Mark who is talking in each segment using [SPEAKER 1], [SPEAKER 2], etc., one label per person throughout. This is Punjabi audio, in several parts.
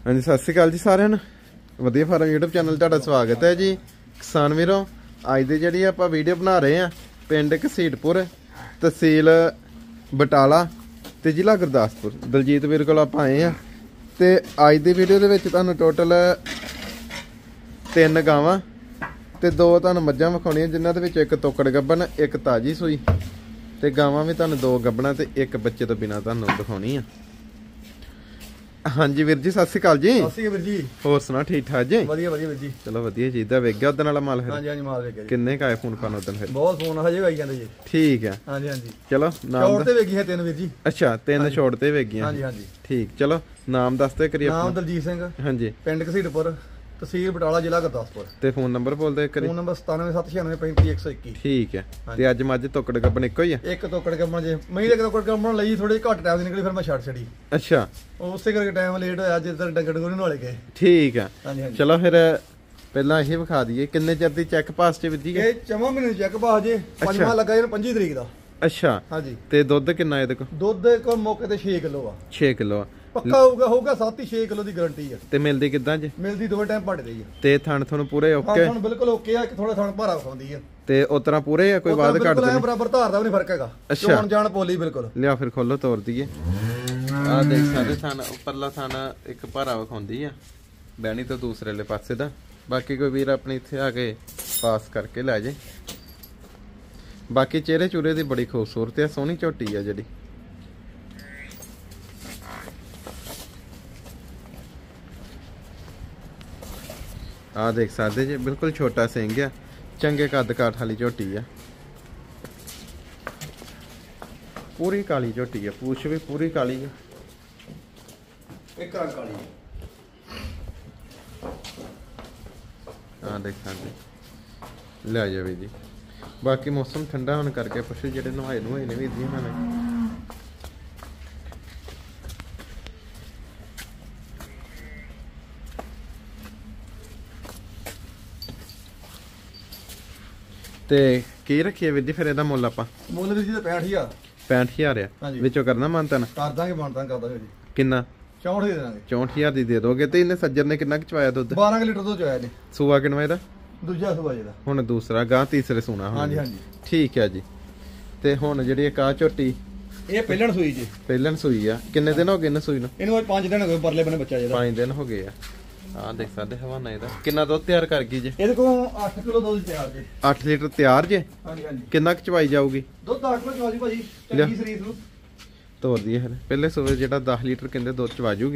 [SPEAKER 1] ਹਾਂਜੀ ਸਤਿ ਸ਼੍ਰੀ ਅਕਾਲ ਜੀ ਸਾਰਿਆਂ ਨੂੰ। ਵਧੀਆ ਫਾਰਮ YouTube ਚੈਨਲ ਤੁਹਾਡਾ ਸਵਾਗਤ ਹੈ ਜੀ। ਕਿਸਾਨ ਵੀਰੋ, ਅੱਜ ਦੀ ਜਿਹੜੀ ਆਪਾਂ ਵੀਡੀਓ ਬਣਾ ਰਹੇ ਆ ਪਿੰਡ ਘਸੀਟਪੁਰ, ਤਹਿਸੀਲ ਬਟਾਲਾ ਤੇ ਜ਼ਿਲ੍ਹਾ ਗੁਰਦਾਸਪੁਰ। ਦਲਜੀਤ ਵੀਰ ਕੋਲ ਆਪਾਂ ਆਏ ਆ ਤੇ ਅੱਜ ਦੀ ਵੀਡੀਓ ਦੇ ਵਿੱਚ ਤੁਹਾਨੂੰ ਟੋਟਲ 3 ਗਾਵਾਂ ਤੇ 2 ਤੁਹਾਨੂੰ ਮੱਝਾਂ ਵਿਖਾਉਣੀਆਂ, ਜਿਨ੍ਹਾਂ ਦੇ ਵਿੱਚ ਇੱਕ ਤੋਕੜ ਗੱਭਣ, ਇੱਕ ਤਾਜੀ ਸੂਈ ਤੇ ਗਾਵਾਂ ਵੀ ਤੁਹਾਨੂੰ 2 ਗੱਭਣਾ ਤੇ ਇੱਕ ਬੱਚੇ ਤੋਂ ਬਿਨਾ ਤੁਹਾਨੂੰ ਦਿਖਾਉਣੀ ਆ। ਹਾਂਜੀ ਵੀਰ ਜੀ, ਸਤਿ ਸ਼੍ਰੀ ਅਕਾਲ ਜੀ।
[SPEAKER 2] ਸਤਿ ਸ਼੍ਰੀ ਅਕਾਲ ਵੀਰ ਜੀ।
[SPEAKER 1] ਹੋਰ ਸੁਣਾ, ਠੀਕ ਠਾਕ ਜੀ?
[SPEAKER 2] ਵਧੀਆ ਵਧੀਆ ਵੀਰ ਜੀ।
[SPEAKER 1] ਚਲੋ ਵਧੀਆ ਚਾਹੀਦਾ। ਵੇਖ ਗਿਆ ਉਦੋਂ ਵਾਲਾ ਮਾਲ ਫਿਰ?
[SPEAKER 2] ਹਾਂਜੀ ਹਾਂਜੀ, ਮਾਲ ਵੇਖ ਗਿਆ ਜੀ।
[SPEAKER 1] ਕਿੰਨੇ ਕਾਏ ਫੋਨ ਕਰਨ ਉਦੋਂ ਫਿਰ?
[SPEAKER 2] ਬਹੁਤ ਫੋਨ ਹਜੇ ਆਈ ਜਾਂਦੇ ਜੀ।
[SPEAKER 1] ਠੀਕ ਹੈ।
[SPEAKER 2] ਹਾਂਜੀ ਹਾਂਜੀ,
[SPEAKER 1] ਚਲੋ ਨਾਮ
[SPEAKER 2] ਸ਼ੋਰਟ ਤੇ ਵੇਖੀ ਹੈ 3 ਵੀਰ ਜੀ।
[SPEAKER 1] ਅੱਛਾ, 3 ਛੋੜ ਤੇ ਵੇਗੀਆਂ।
[SPEAKER 2] ਹਾਂਜੀ ਹਾਂਜੀ
[SPEAKER 1] ਠੀਕ, ਚਲੋ ਨਾਮ ਦੱਸ ਤੇ ਕਰੀਏ।
[SPEAKER 2] ਨਾਮ ਦਲਜੀਤ ਸਿੰਘ,
[SPEAKER 1] ਹਾਂਜੀ,
[SPEAKER 2] ਪਿੰਡ ਘਸੀਟਪੁਰ, ਤਹਿਸੀਲ ਬਟਾਲਾ, ਜ਼ਿਲ੍ਹਾ ਗੁਰਦਾਸਪੁਰ।
[SPEAKER 1] ਤੇ ਫੋਨ ਨੰਬਰ ਬੋਲ ਦੇ ਕਰੀ।
[SPEAKER 2] Phone number 9776953121।
[SPEAKER 1] ਠੀਕ ਹੈ। ਤੇ ਅੱਜ ਮੱਝ ਤੋਕੜ ਗੱਬਣ ਇੱਕੋ ਹੀ ਆ?
[SPEAKER 2] ਇੱਕ ਤੋਕੜ ਕੰਮਣ ਜੇ ਮਹੀਂ ਦੇ ਤੋਕੜ ਕੰਮਣ ਲਈ ਥੋੜੀ ਘੱਟ ਟਾਈਮ ਦੀ ਨਿਕਲੀ, ਫਿਰ ਮੈਂ ਛੱਡ ਛੜੀ।
[SPEAKER 1] ਅੱਛਾ,
[SPEAKER 2] ਉਸੇ ਕਰਕੇ ਟਾਈਮ ਲੇਟ ਹੋਇਆ, ਅੱਜ ਤੱਕ ਡੰਗਰ ਡੰਗਰ ਨਾਲੇ ਗਏ।
[SPEAKER 1] ਠੀਕ ਆ।
[SPEAKER 2] ਹਾਂਜੀ ਹਾਂਜੀ,
[SPEAKER 1] ਚਲੋ ਫਿਰ ਪਹਿਲਾਂ ਇਹ ਵਿਖਾ ਦਈਏ ਕਿੰਨੇ ਚਿਰ ਦੀ ਚੈੱਕ ਪਾਸ ਚ ਵਿੱਧੀ ਹੈ?
[SPEAKER 2] ਇਹ ਚਮਾ ਮੈਨੂੰ ਚੈੱਕ ਪਾ ਜੇ ਪੰਜਵਾਂ ਲੱਗਾ ਇਹਨੂੰ 25 ਤਰੀਕ ਦਾ।
[SPEAKER 1] ਅੱਛਾ,
[SPEAKER 2] ਹਾਂਜੀ।
[SPEAKER 1] ਤੇ ਦੁੱਧ ਕਿੰਨਾ ਇਹਦੇ ਕੋਲ?
[SPEAKER 2] ਦੁੱਧ ਕੋ ਮੌਕੇ ਤੇ 6 ਕਿਲੋ ਆ।
[SPEAKER 1] 6 ਕਿਲੋ ਆ
[SPEAKER 2] ਪੱਕਾ ਹੋਊਗਾ 7-6 ਕਿਲੋ ਦੀ ਗਾਰੰਟੀ ਆ।
[SPEAKER 1] ਤੇ ਮਿਲਦੀ ਕਿੱਦਾਂ ਜੀ?
[SPEAKER 2] ਮਿਲਦੀ 2 ਟਾਈਮ ਪੜਦੇ ਹੀ ਆ।
[SPEAKER 1] ਤੇ ਥਣ ਤੁਹਾਨੂੰ ਪੂਰੇ ਓਕੇ?
[SPEAKER 2] ਥਣ ਬਿਲਕੁਲ ਓਕੇ ਆ, ਥੋੜਾ ਥਣ ਭਾਰਾ ਖਾਂਦੀ ਆ।
[SPEAKER 1] ਤੇ ਉਤਰਾ ਪੂਰੇ ਆ, ਕੋਈ ਬਾਅਦ ਘੱਟ ਦੇ?
[SPEAKER 2] ਬਰਾਬਰ ਧਾਰ ਦਾ ਵੀ ਨਹੀਂ ਫਰਕ ਹੈਗਾ।
[SPEAKER 1] ਅੱਛਾ,
[SPEAKER 2] ਚੋਣ ਜਾਣ ਪੋਲੀ ਬਿਲਕੁਲ।
[SPEAKER 1] ਲਿਆ ਫਿਰ ਖੋਲੋ, ਤੋੜ ਦਈਏ। ਆ ਦੇਖ ਸਕਦੇ ਥਣ ਉੱਪਰਲਾ ਥਣ ਇੱਕ ਭਾਰਾ ਵਿਖਾਉਂਦੀ ਆ, ਬਹਿਣੀ ਤੋਂ ਦੂਸਰੇ ਵਾਲੇ ਪਾਸੇ ਦਾ। ਬਾਕੀ ਕੋਈ ਵੀਰ ਆਪਣੇ ਇੱਥੇ ਆ ਕੇ ਪਾਸ ਕਰਕੇ ਲੈ ਜੇ। ਬਾਕੀ ਚਿਹਰੇ ਚੂਰੇ ਦੀ ਬੜੀ ਖੂਬਸੂਰਤ ਆ, ਸੋਹਣੀ ਝੋਟੀ ਆ ਜਿਹੜੀ। ਆ ਦੇਖ ਸਕਦੇ ਜੀ, ਬਿਲਕੁਲ ਛੋਟਾ ਸਿੰਘ ਆ, ਚੰਗੇ ਕੱਦ ਕਾਠ ਵਾਲੀ ਝੋਟੀ ਆ। ਪੂਰੀ ਕਾਲੀ ਝੋਟੀ ਆ, ਪੂਛ ਵੀ ਪੂਰੀ ਕਾਲੀ ਆ।
[SPEAKER 2] ਇੱਕ ਰੰਗ ਕਾਲੀ
[SPEAKER 1] ਆ ਦੇਖ ਸਕਦੇ, ਲੈ ਜਾਵੇ ਜੀ। ਬਾਕੀ ਮੌਸਮ ਠੰਡਾ ਹੋਣ ਕਰਕੇ ਪਸ਼ੂ ਜਿਹੜੇ ਨਵਾਏ ਨੇ ਵੀ ਦੀਆਂ ਨੇ। ਤੇ ਕੀ ਰੱਖੀਏ ਵੀਰ ਜੀ ਫਿਰ ਇਹਦਾ ਮੁੱਲ? ਆਪਾਂ
[SPEAKER 2] ਮੁੱਲ ਵੀਰ ਜੀ ਦਾ 65,000।
[SPEAKER 1] 65,000 ਆ। ਵਿੱਚੋਂ ਕਰਨਾ ਮਾਨਤਾਨ?
[SPEAKER 2] ਕਰ ਦਾਂਗੇ, ਮਾਨਤਾਨ ਕਰ ਦਾਂਗੇ ਜੀ।
[SPEAKER 1] ਕਿੰਨਾ?
[SPEAKER 2] 64 ਦੇ ਦੇਵਾਂਗੇ।
[SPEAKER 1] 64,000 ਦੀ ਦੇ ਦੋਗੇ। ਤੇ ਇਹਨੇ ਸੱਜਰ ਨੇ ਕਿੰਨਾ ਚਵਾਇਆ ਦੁੱਧ?
[SPEAKER 2] 12 ਲੀਟਰ ਦੁੱਧ ਚੋਇਆ ਨੇ।
[SPEAKER 1] ਸੂਆ ਕਿੰਨਾ ਇਹਦਾ?
[SPEAKER 2] ਦੂਜਾ ਸੂਆ ਜਿਹਦਾ।
[SPEAKER 1] ਹੁਣ ਦੂਸਰਾ ਗਾਂ, ਤੀਸਰੇ ਸੂਣਾ।
[SPEAKER 2] ਹਾਂਜੀ ਹਾਂਜੀ,
[SPEAKER 1] ਠੀਕ ਹੈ ਜੀ। ਤੇ ਹੁਣ ਜਿਹੜੀ ਇੱਕ ਆ ਝੋਟੀ,
[SPEAKER 2] ਇਹ ਪਹਿਲਣ ਸੂਈ ਜੀ।
[SPEAKER 1] ਪਹਿਲਣ ਸੂਈ ਆ। ਕਿੰਨੇ ਦਿਨ ਹੋ ਗਏ ਇਹਨੂੰ ਸੂਈ ਨੂੰ?
[SPEAKER 2] ਇਹਨੂੰ 5 ਦਿਨ ਹੋ ਗਏ, ਪਰਲੇ ਬੰਨੇ ਬੱਚਾ ਜਿਹਦਾ।
[SPEAKER 1] 5 ਦਿਨ ਹੋ ਗਏ ਆ। ਆ ਦੇਖ ਸਕਦੇ ਹਵਾਨਾ ਇਹਦਾ। ਕਿੰਨਾ ਦੁੱਧ ਤਿਆਰ ਕਰ ਗਈ ਜੇ?
[SPEAKER 2] ਇਹਦੇ ਕੋਲ 8 ਕਿਲੋ ਦੁੱਧ ਤਿਆਰ ਜੀ।
[SPEAKER 1] 8 ਲੀਟਰ ਤਿਆਰ ਜੇ?
[SPEAKER 2] ਹਾਂਜੀ ਹਾਂਜੀ।
[SPEAKER 1] ਕਿੰਨਾ ਕੁ ਚਵਾਈ ਜਾਊਗੀ?
[SPEAKER 2] ਦੁੱਧ 8 ਕਿਲੋ ਚਵਾਜੀ ਭਾਜੀ, ਚੰਗੀ ਸਰੀਰ ਨੂੰ।
[SPEAKER 1] ਤੋਰ ਦਈਏ ਫਿਰ। ਪਹਿਲੇ ਸੂਏ ਜਿਹੜਾ 10 ਲੀਟਰ ਕਹਿੰਦੇ ਦੁੱਧ ਚਵਾ ਜੂਗੀ।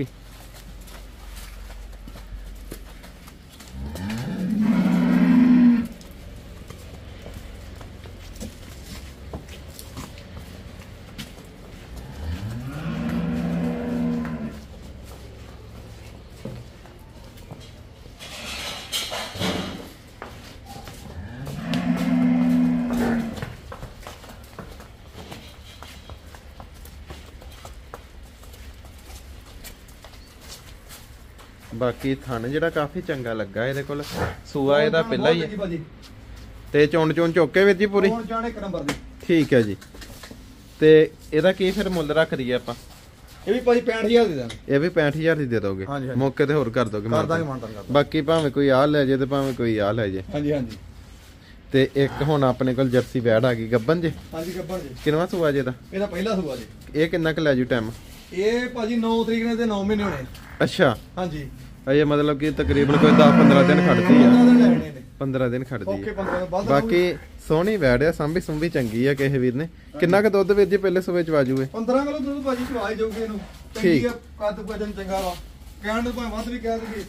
[SPEAKER 1] ਬਾਕੀ ਥਣ ਜਿਹੜਾ ਕਾਫੀ ਚੰਗਾ ਲੱਗਾ ਇਹਦੇ ਕੋਲ। ਸੂਆ ਇਹਦਾ ਪਹਿਲਾ ਹੀ ਹੈ। ਤੇ ਚੋਣ ਚੋਕੇ ਵੀਰ ਜੀ ਪੂਰੀ?
[SPEAKER 2] ਚੋਣ ਚਾਣ ਇੱਕ ਨੰਬਰ ਦੀ।
[SPEAKER 1] ਠੀਕ ਹੈ ਜੀ। ਤੇ ਇਹਦਾ ਕੀ ਫਿਰ ਮੁੱਲ ਰੱਖ ਦਈਏ ਆਪਾਂ?
[SPEAKER 2] ਇਹ ਵੀ ਭਾਜੀ 65,000 ਦੇ ਦਾਂਗੇ।
[SPEAKER 1] ਇਹ ਵੀ 65,000 ਦੀ ਦੇ ਦੋਗੇ? ਮੌਕੇ ਤੇ ਹੋਰ ਕਰ ਦੋਗੇ?
[SPEAKER 2] ਕਰ ਦਾਂਗੇ, ਮਾਨਤਾਨ ਕਰ ਦਾਂਗੇ।
[SPEAKER 1] ਬਾਕੀ ਭਾਵੇਂ ਕੋਈ ਆ ਲੈ ਜੇ ਤੇ ਭਾਵੇਂ ਕੋਈ ਆ ਲੈ ਜੇ।
[SPEAKER 2] ਹਾਂਜੀ ਹਾਂਜੀ।
[SPEAKER 1] ਤੇ ਇੱਕ ਹੁਣ ਆਪਣੇ ਕੋਲ ਜਰਸੀ ਵੈੜ ਆ ਗਈ ਗੱਬਨ ਜੇ?
[SPEAKER 2] ਹਾਂਜੀ ਗੱਬਨ ਜੀ।
[SPEAKER 1] ਕਿੰਨਵਾਂ ਸੂਆ ਜੇ ਦਾ?
[SPEAKER 2] ਇਹਦਾ ਪਹਿਲਾ ਸੂਆ ਜੀ।
[SPEAKER 1] ਇਹ ਕਿੰਨਾ ਕੁ ਲੈ ਜੂ ਟਾਈਮ?
[SPEAKER 2] ਇਹ ਭਾਜੀ 9 ਤਰੀਕ ਨੇ ਤੇ 9 ਮਹੀਨੇ ਹੋਣੇ।
[SPEAKER 1] ਅੱਛਾ,
[SPEAKER 2] ਹਾਂਜੀ।
[SPEAKER 1] ਇਹ ਮਤਲਬ ਕਿ ਤਕਰੀਬਨ ਕੋਈ 10-15 ਦਿਨ ਖੜਦੀ ਆ। 15 ਦਿਨ ਖੜਦੀ
[SPEAKER 2] ਓਕੇ,
[SPEAKER 1] ਆ।
[SPEAKER 2] 15 ਦਿਨ ਬਾਅਦ।
[SPEAKER 1] ਬਾਕੀ ਸੋਹਣੀ ਵੈੜ ਆ, ਸਾਂਭੀ ਸੁੰਭੀ ਚੰਗੀ ਆ ਕਿਸੇ ਵੀਰ ਨੇ। ਕਿੰਨਾ ਕੁ ਦੁੱਧ ਵੀਰ ਜੀ ਪਹਿਲੇ ਸੂਏ ਚ ਵਾਜੂਏ?
[SPEAKER 2] 15 ਕਿਲੋ ਦੁੱਧ ਭਾਜੀ ਚਵਾ ਹੀ ਜਾਊਗੇ ਇਹਨੂੰ।
[SPEAKER 1] ਠੀਕ
[SPEAKER 2] ਆ, ਕੱਦ ਵਜਨ ਚੰਗਾ ਵਾ, ਕਹਿਣ ਨੂੰ ਭਾਵੇਂ ਵੱਧ ਵੀ ਕਹਿ ਦਈਏ।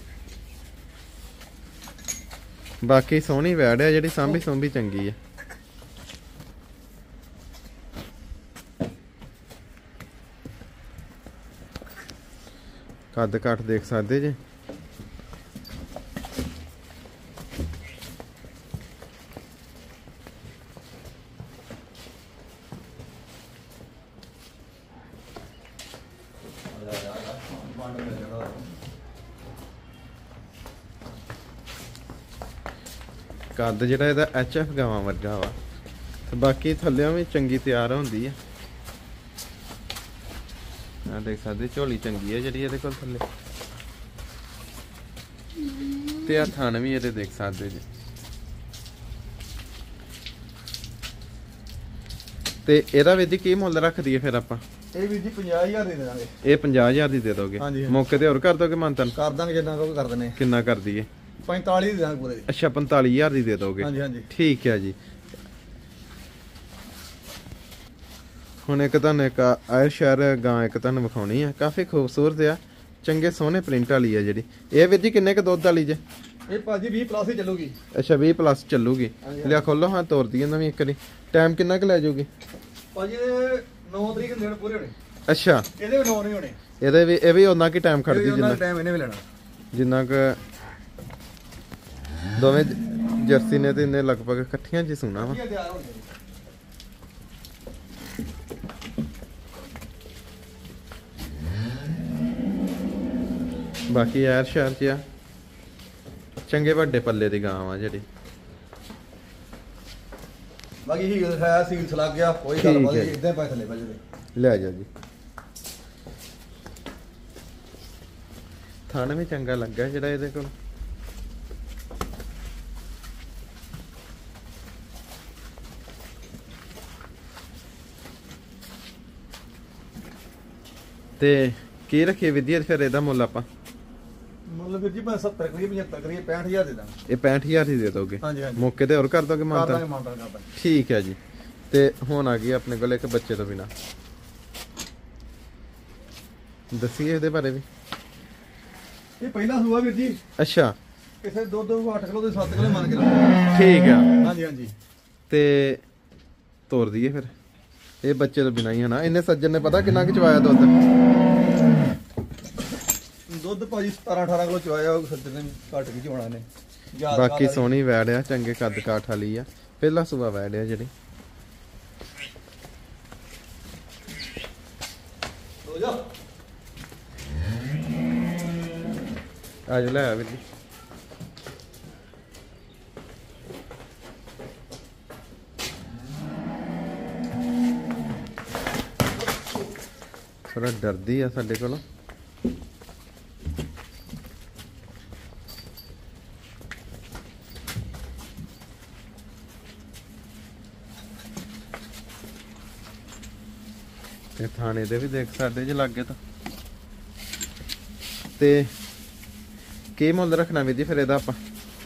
[SPEAKER 1] ਬਾਕੀ ਸੋਹਣੀ ਵੈੜ ਆ ਜਿਹੜੀ ਸਾਂਭੀ ਸੁੰਭੀ ਚੰਗੀ ਆ। ਕੱਦ ਘੱਟ ਦੇਖ ਸਕਦੇ ਜੇ। ਕੱਦ ਜਿਹੜਾ ਇਹਦਾ HF ਗਾਵਾਂ ਵਰਗਾ ਵਾ। ਤੇ ਬਾਕੀ ਥੱਲਿਓਂ ਵੀ ਚੰਗੀ ਤਿਆਰ ਹੁੰਦੀ ਆ। ਆ ਦੇਖ ਸਕਦੇ ਝੋਲੀ ਚੰਗੀ ਹੈ ਜਿਹੜੀ ਇਹਦੇ ਕੋਲ ਥੱਲੇ। ਤੇ ਆ ਥਣ ਵੀ ਇਹਦੇ ਦੇਖ ਸਕਦੇ ਜੀ। ਤੇ ਇਹਦਾ ਵੀਰ ਜੀ ਕੀ ਮੁੱਲ ਰੱਖ ਦਈਏ ਫਿਰ ਆਪਾਂ?
[SPEAKER 2] ਇਹ ਵੀਰ ਜੀ 50000 ਦੇ ਦੇਵਾਂਗੇ।
[SPEAKER 1] ਇਹ 50000 ਦੀ ਦੇ ਦੋਗੇ?
[SPEAKER 2] ਹਾਂਜੀ।
[SPEAKER 1] ਮੌਕੇ ਤੇ ਹੋਰ ਕਰ ਦੋਗੇ ਮਾਨਤਨ?
[SPEAKER 2] ਕਰ ਦਾਂਗੇ ਜਿੰਨਾ ਕੋ ਕਰ ਦਿੰਨੇ।
[SPEAKER 1] ਕਿੰਨਾ ਕਰ ਦਈਏ?
[SPEAKER 2] 45 ਦੇ ਦਾਂਗੇ ਪੂਰੇ ਦੀ।
[SPEAKER 1] ਅੱਛਾ 45000 ਦੀ ਦੇ ਦੋਗੇ?
[SPEAKER 2] ਹਾਂਜੀ ਹਾਂਜੀ
[SPEAKER 1] ਠੀਕ ਹੈ ਜੀ। ਹੁਣ ਇੱਕ ਤੁਹਾਨੂੰ ਇੱਕ ਆਇਰ ਸ਼ਹਿਰ ਗਾਂ ਇੱਕ ਤੁਹਾਨੂੰ ਵਿਖਾਉਣੀ ਆ, ਕਾਫੀ ਖੂਬਸੂਰਤ ਆ, ਚੰਗੇ ਸੋਹਣੇ ਪ੍ਰਿੰਟ ਵਾਲੀ ਆ ਜਿਹੜੀ। ਇਹ ਵੀਰ ਜੀ ਕਿੰਨੇ ਕ ਦੁੱਧ ਵਾਲੀ ਜੇ?
[SPEAKER 2] ਇਹ ਭਾਜੀ 20 ਪਲੱਸ ਹੀ ਚੱਲੂਗੀ।
[SPEAKER 1] ਅੱਛਾ 20 ਪਲੱਸ ਚੱਲੂਗੀ। ਲਿਆ ਖੋਲੋ ਹਾਂ, ਤੋਰ ਦਈਏ ਨਾ ਵੀ ਇੱਕ ਵਾਰੀ। ਟਾਈਮ ਕਿੰਨਾ ਕ ਲੈ ਜਾਊਗੀ?
[SPEAKER 2] ਭਾਜੀ 9 ਤਰੀਕ ਨੂੰ ਦਿਨ ਪੂਰੇ ਹੋਣੇ।
[SPEAKER 1] ਅੱਛਾ
[SPEAKER 2] ਇਹਦੇ ਵੀ 9 ਨਹੀਂ ਹੋਣੇ।
[SPEAKER 1] ਇਹਦੇ ਵੀ ਇਹ ਵੀ ਉਹਨਾਂ ਕੀ ਟਾਈਮ ਖੜਦੀ
[SPEAKER 2] ਜਿੰਨਾ ਟਾਈਮ ਇਹਨੇ ਵੀ ਲੈਣਾ।
[SPEAKER 1] ਜਿੰਨਾ ਕ ਦੋਵੇਂ ਜਰਸੀ ਨੇ ਤੇ ਇਹਨੇ ਲਗਭਗ ਇਕੱਠੀਆਂ ਜੀ ਸੁਣਾ ਵਾ।
[SPEAKER 2] ਤਿਆਰ ਹੋ ਗਏ।
[SPEAKER 1] ਬਾਕੀ ਯਾਰ ਸ਼ਹਿਰ ਚ ਆ ਚੰਗੇ ਵੱਡੇ ਪੱਲੇ ਦੀ ਗਾਂ ਆ ਜਿਹੜੀ।
[SPEAKER 2] ਬਾਕੀ ਹੀਲ ਹੈ, ਸੀਲਸ ਲੱਗ ਗਿਆ, ਕੋਈ ਗੱਲ ਨਹੀਂ, ਇਦਾਂ ਪੈ ਥੱਲੇ ਭਜਦੇ।
[SPEAKER 1] ਲੈ ਜਾ ਜੀ। ਥਣ ਵੀ ਚੰਗਾ ਲੱਗਾ ਜਿਹੜਾ ਇਹਦੇ ਕੋਲ। ਤੇ ਕੀ ਰੱਖੀਏ ਵਿਧੀਆ ਫਿਰ ਇਹਦਾ ਮੁੱਲ ਆਪਾਂ?
[SPEAKER 2] ਮਤਲਬ ਵੀਰ ਜੀ ਮੈਂ 70 ਕਰੀਏ 75 ਕਰੀਏ 65000 ਦੇ ਦਾਂਗਾ।
[SPEAKER 1] ਇਹ 65000 ਦੀ ਦੇ ਦੋਗੇ?
[SPEAKER 2] ਹਾਂਜੀ ਹਾਂਜੀ
[SPEAKER 1] ਮੌਕੇ ਤੇ ਹੋਰ ਕਰ ਦੋਗੇ
[SPEAKER 2] ਕਰ
[SPEAKER 1] ਮਾਨਤਾ?
[SPEAKER 2] ਦਾਂਗੇ ਮਾਨਤਾ ਕਰ ਦਾਂਗੇ।
[SPEAKER 1] ਠੀਕ ਹੈ ਜੀ। ਤੇ ਹੁਣ ਆ ਗਈ ਆਪਣੇ ਕੋਲ ਇੱਕ ਬੱਚੇ ਤੋਂ ਬਿਨਾ, ਦੱਸੀਏ ਇਹਦੇ ਬਾਰੇ ਵੀ।
[SPEAKER 2] ਇਹ ਪਹਿਲਾ ਸੂਆ ਵੀਰ ਜੀ।
[SPEAKER 1] ਅੱਛਾ
[SPEAKER 2] ਕਿਸੇ ਦੁੱਧ 8 ਕਿਲੋ ਦੇ 7 ਕਿਲੋ ਮੰਨ ਕੇ ਲਓ।
[SPEAKER 1] ਠੀਕ ਆ।
[SPEAKER 2] ਹਾਂਜੀ ਹਾਂਜੀ
[SPEAKER 1] ਤੇ ਤੋਰ ਦਈਏ ਫਿਰ। ਇਹ ਬੱਚੇ ਤੋਂ ਬਿਨਾ ਹੀ ਹੈ ਨਾ? ਇਹਨੇ ਸੱਜਣ ਨੇ ਪਤਾ ਕਿੰਨਾ ਕੁ ਚਵਾਇਆ ਦੁੱਧ?
[SPEAKER 2] ਦੁੱਧ ਭਾਜੀ 17 18 ਕਿਲੋ ਚਵਾਇਆ। ਉਹ ਸੱਜਣ ਨੇ ਘੱਟ ਕੀ ਚਵਾਉਣਾ ਨੇ।
[SPEAKER 1] ਬਾਕੀ ਸੋਹਣੀ ਵੈੜ ਆ, ਚੰਗੇ ਕੱਦ ਕਾਠ ਵਾਲੀ ਆ, ਪਹਿਲਾ ਸੂਆ ਵੈੜ ਆ ਜਿਹੜੀ।
[SPEAKER 2] ਹੋ ਜਾ
[SPEAKER 1] ਅੱਜ ਲੈ ਆ ਵੀਰ ਜੀ। ਥੋੜਾ ਡਰਦੀ ਆ ਸਾਡੇ ਕੋਲੋਂ। ਤੇ ਥਾਣੇ ਦੇ ਵੀ ਦੇਖ ਸਕਦੇ ਜੇ ਲੱਗੇ ਤਾਂ। ਤੇ ਕੀ ਮੁੱਲ ਰੱਖਣਾ ਵੀਰ ਜੀ ਫਿਰ ਇਹਦਾ ਆਪਾਂ?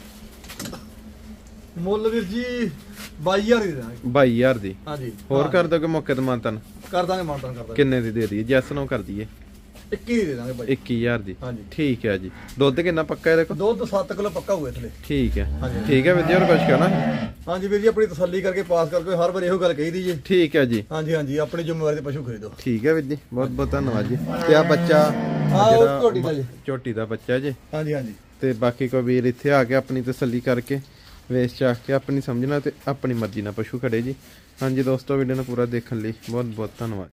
[SPEAKER 2] ਮੁੱਲ ਵੀਰ ਜੀ 22000 ਦੀ ਦੇ ਦਾਂਗੇ।
[SPEAKER 1] 22000 ਦੀ?
[SPEAKER 2] ਹਾਂਜੀ
[SPEAKER 1] ਹੋਰ ਕਰ ਦੋਗੇ ਮੌਕੇ ਤੇ ਮਾਨਤਨ?
[SPEAKER 2] ਕਰ ਦਾਂਗੇ ਮਾਨਤਾ ਕਰ ਦਾਂਗੇ।
[SPEAKER 1] ਕਿੰਨੇ ਦੀ ਦੇ ਦਈਏ? ਜੈਸ ਨੂੰ ਕਰ ਦਈਏ?
[SPEAKER 2] 21 ਦੀ ਦੇ ਦਾਂਗੇ ਭਾਜੀ।
[SPEAKER 1] 21000 ਦੀ?
[SPEAKER 2] ਹਾਂਜੀ
[SPEAKER 1] ਠੀਕ ਹੈ ਜੀ। ਦੁੱਧ ਕਿੰਨਾ ਪੱਕਾ ਇਹਦੇ ਕੋਲ?
[SPEAKER 2] ਦੁੱਧ 7 ਕਿਲੋ ਪੱਕਾ ਹੋਇਆ ਥਲੇ।
[SPEAKER 1] ਠੀਕ ਹੈ।
[SPEAKER 2] ਹਾਂਜੀ।
[SPEAKER 1] ਠੀਕ ਹੈ ਵੀਰ ਜੀ, ਹੋਰ ਕੁਝ ਕਹਿਣਾ?
[SPEAKER 2] ਹਾਂਜੀ ਵੀਰ ਜੀ, ਆਪਣੀ ਤਸੱਲੀ ਕਰਕੇ ਪਾਸ ਕਰਕੇ ਹਰ ਵਾਰ ਇਹੋ ਗੱਲ ਕਹੀਦੀ ਜੀ।
[SPEAKER 1] ਠੀਕ ਹੈ ਜੀ।
[SPEAKER 2] ਹਾਂਜੀ ਹਾਂਜੀ, ਆਪਣੀ ਜ਼ਿੰਮੇਵਾਰੀ ਤੇ ਪਸ਼ੂ ਖਰੀਦੋ।
[SPEAKER 1] ਠੀਕ ਹੈ ਵੀਰ ਜੀ, ਬਹੁਤ ਬਹੁਤ ਧੰਨਵਾਦ ਜੀ। ਤੇ ਆ ਬੱਚਾ
[SPEAKER 2] ਉਹ ਝੋਟੀ ਦਾ ਜੀ।
[SPEAKER 1] ਝੋਟੀ ਦਾ ਬੱਚਾ ਜੀ।
[SPEAKER 2] ਹਾਂਜੀ ਹਾਂਜੀ।
[SPEAKER 1] ਤੇ ਬਾਕੀ ਕੋਈ ਵੀਰ ਇੱਥੇ ਆ ਕੇ ਆਪਣੀ ਤਸੱਲੀ ਕਰਕੇ ਵੇਚ ਚਾਖ ਕੇ ਆਪਣੀ ਸਮਝਣਾ ਤੇ ਆਪਣੀ ਮਰਜ਼ੀ ਨਾਲ ਪਸ਼ੂ ਖੜੇ ਜੀ। ਹਾਂਜੀ ਦੋਸਤੋ, ਵੀਡੀਓ ਨੂੰ ਪੂਰਾ ਦੇਖਣ ਲਈ ਬਹੁਤ ਬਹੁਤ ਧੰਨਵਾਦ।